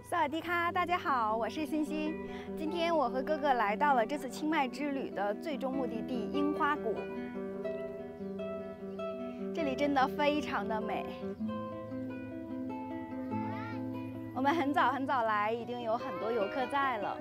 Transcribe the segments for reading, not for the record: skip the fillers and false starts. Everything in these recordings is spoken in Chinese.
萨瓦迪卡，大家好，我是欣欣。今天我和哥哥来到了这次清迈之旅的最终目的地樱花谷，这里真的非常的美。我们很早来，已经有很多游客在了。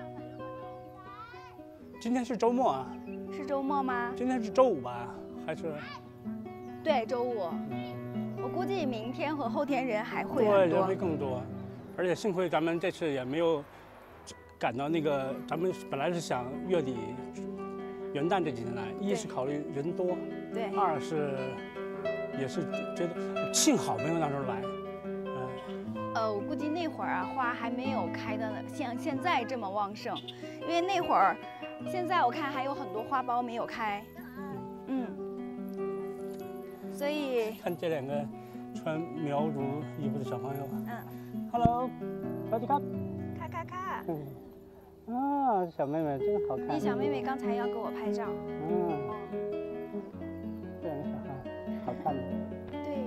今天是周末啊？ 是周末吗？ 今天是周五吧？还是？ 对，周五。我估计明天和后天人还会很多。 对，人会更多。而且幸亏咱们这次也没有赶到那个，咱们本来是想月底、元旦这几天来，一是考虑人多， 对； 二是也是觉得幸好没有那时候来。 我估计那会儿啊，花还没有开的像现在这么旺盛，因为那会儿，现在我看还有很多花苞没有开，所以看这两个穿苗族衣服的小朋友，Hello， 萨瓦迪卡， 咔。 啊，小妹妹真好看。 那小妹妹刚才要给我拍照。 这两个小孩好看的。 对。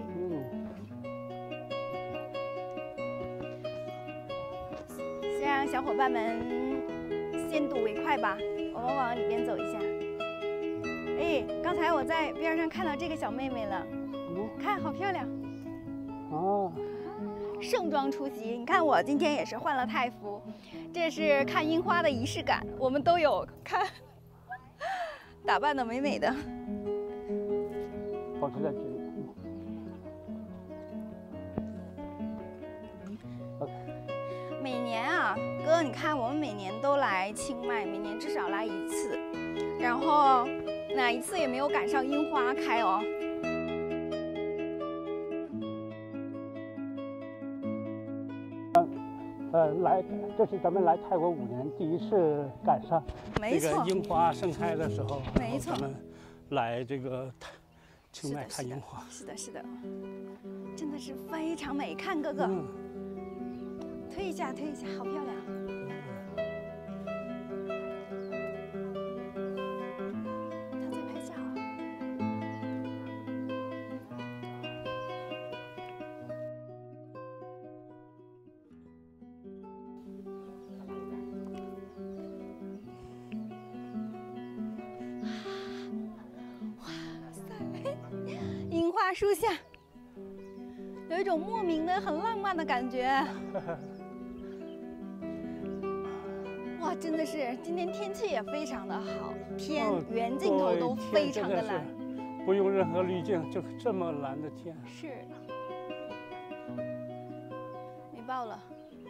先让小伙伴们先睹为快吧，我们往里边走一下。哎，刚才我在边上看到这个小妹妹了，看好漂亮。 哦。 盛装出席，你看我今天也是换了泰服，这是看樱花的仪式感，我们都有看，打扮的美美的。 保持在距离。 每年啊，哥，你看我们每年都来清迈，每年至少来一次，然后哪一次也没有赶上樱花开哦。 这是咱们来泰国5年第一次赶上这个樱花盛开的时候， 没错， 咱们来这个清迈看樱花。 是的，真的是非常美。看哥哥，推一下，好漂亮。他在拍照。樱花树下，有一种莫名的很浪漫的感觉。哇，真的是今天天气也非常的好，天远近头都非常的蓝， 不用任何滤镜就这么蓝的天。 是，没爆了。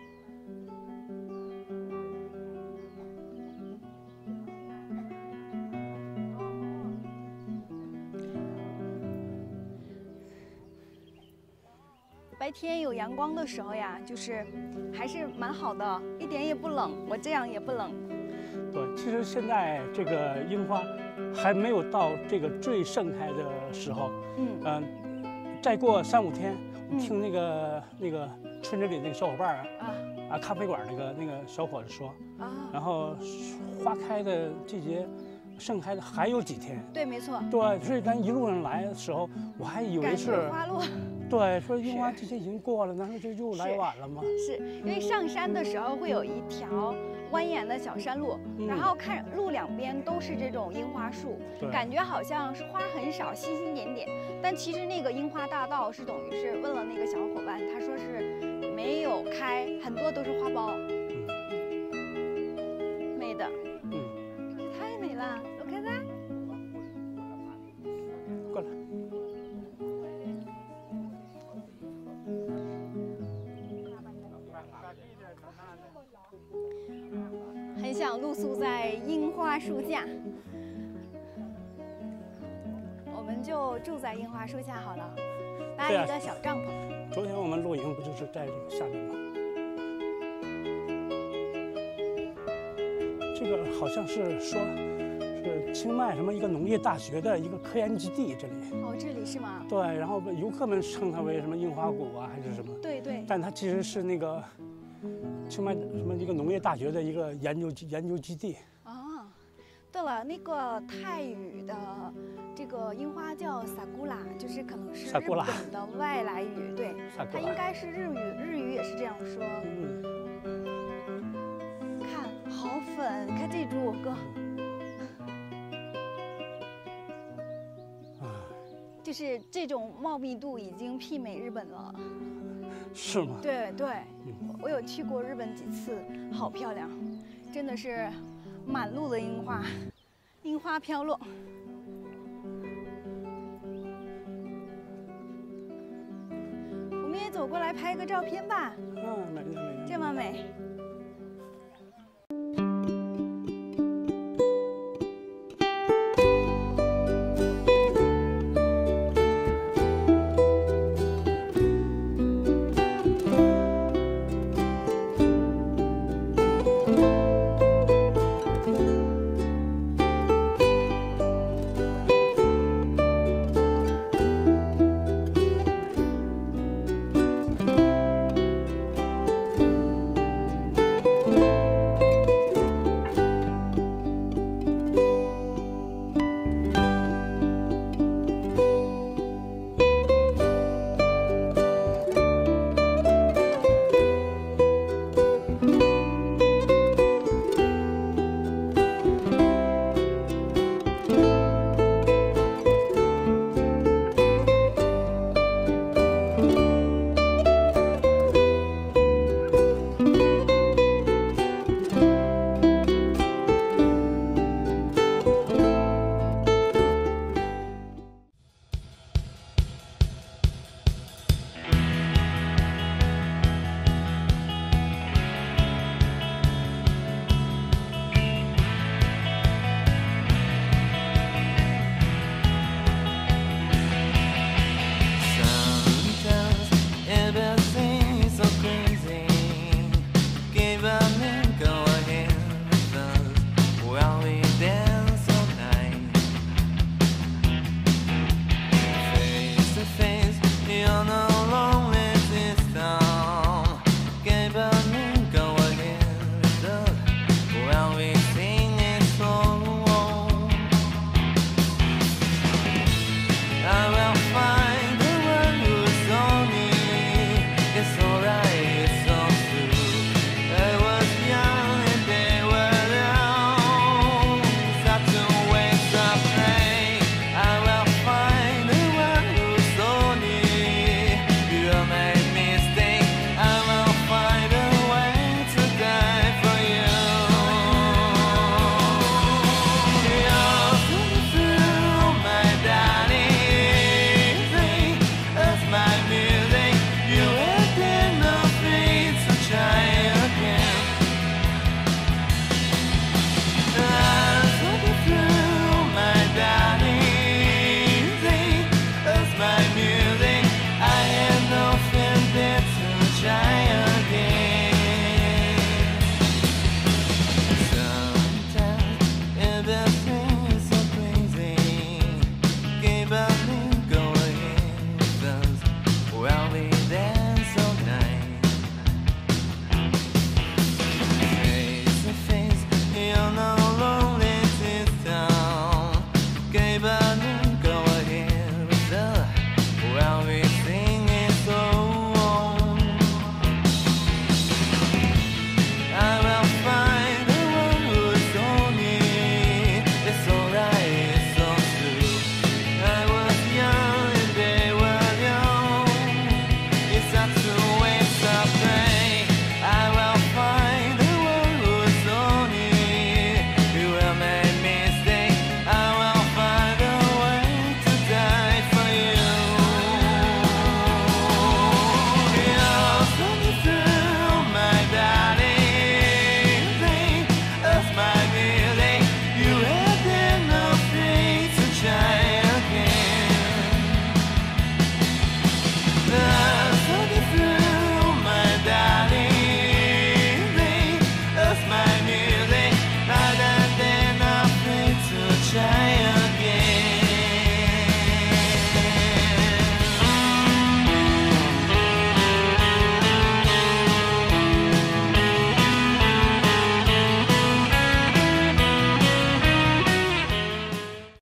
白天有阳光的时候呀，就是还是蛮好的，一点也不冷，我这样也不冷。 对，其实现在这个樱花还没有到这个最盛开的时候。再过3、5天，听那个村子里那个小伙伴咖啡馆那个小伙子说，然后花开的季节。盛开的还有几天， 对，没错， 对，所以咱一路上来的时候，我还以为是花落， 对，说樱花季节已经过了，难道这又来晚了吗？ 是因为上山的时候会有一条蜿蜒的小山路，然后看路两边都是这种樱花树，感觉好像是花很少，星星点点，但其实那个樱花大道是等于是问了那个小伙伴，他说是没有开，很多都是花苞，美的。太美了，我看看。 过来。 很想露宿在樱花树下，我们就住在樱花树下好了，搭一个小帐篷。 昨天我们露营不就是在这个下面吗？这个好像是说，是清迈什么一个农业大学的一个科研基地，这里。 哦，这里是吗？ 对，然后游客们称它为什么樱花谷啊，还是什么？ 对。 但它其实是那个清迈什么一个农业大学的一个研究基地。 对了，那个泰语的这个樱花叫萨古拉，就是可能是日本的外来语，对，它应该是日语也是这样说。 就是这种茂密度已经媲美日本了。 是吗？ 对对，我有去过日本几次，好漂亮，真的是满路的樱花，樱花飘落。我们也走过来拍个照片吧。 嗯，美。 这么美。